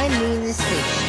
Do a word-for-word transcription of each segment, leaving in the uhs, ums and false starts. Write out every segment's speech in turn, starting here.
find me in the station.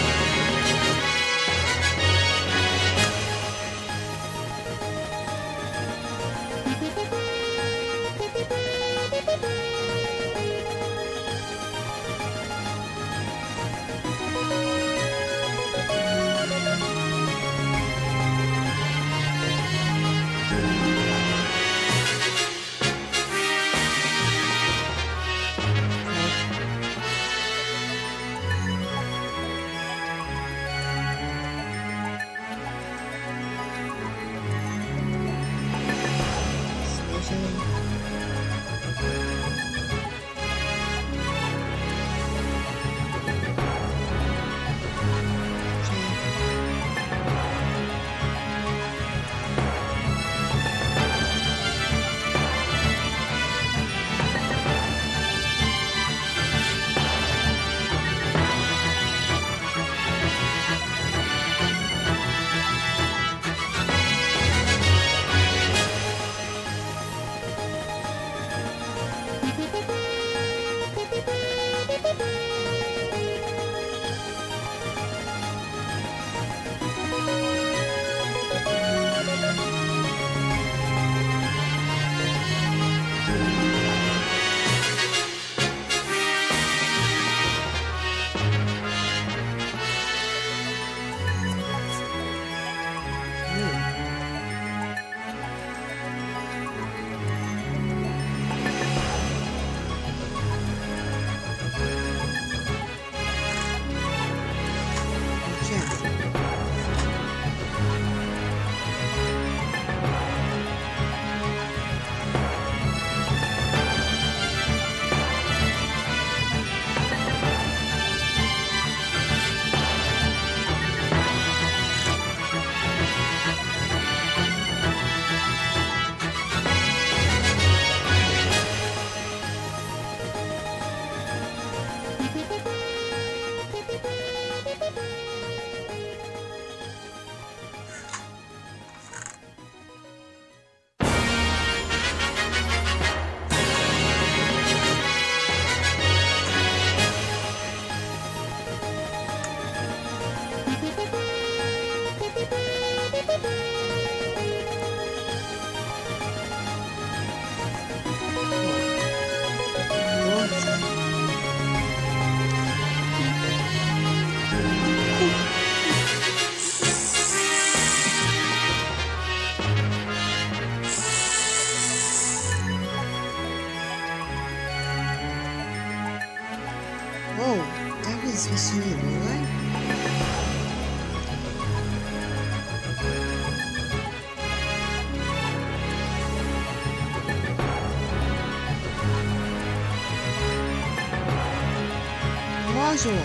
Bonjour.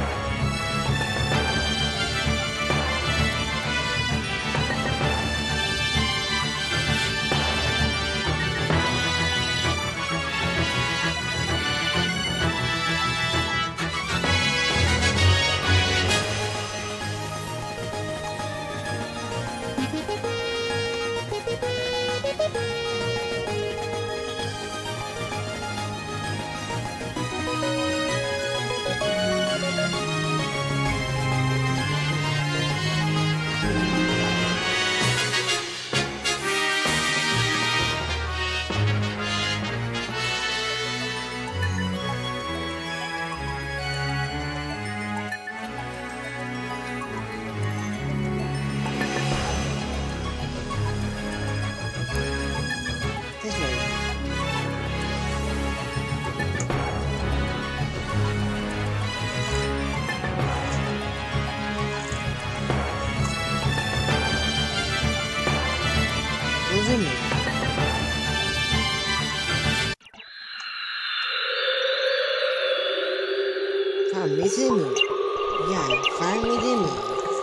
Carmina. Yeah, finally did me.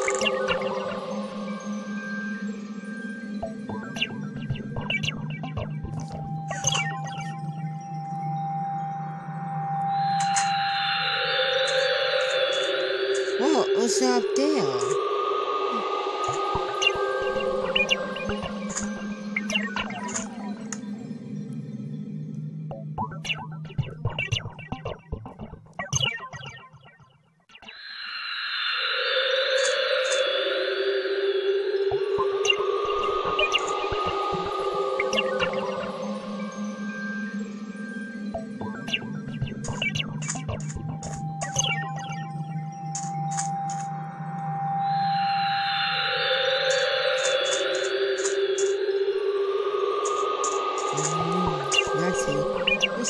Whoa, what's up there?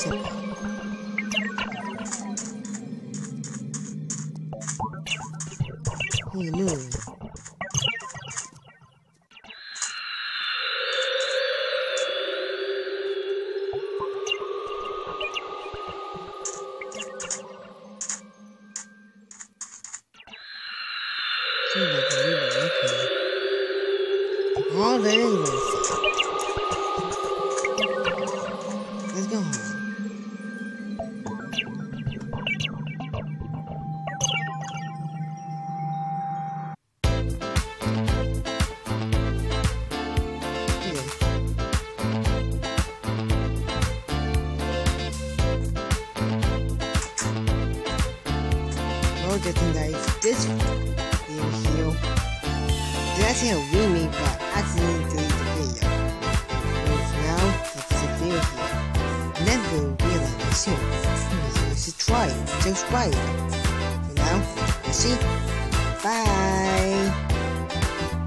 simple. On the moon. Seems like a little okay. All that is what it said. Let's go home. Well, just in life, this video, that's how we made, but I accidentally deleted the video. Well, for now, that's the video here. Next video will be like this soon. So subscribe, subscribe. For now, we'll see. Bye.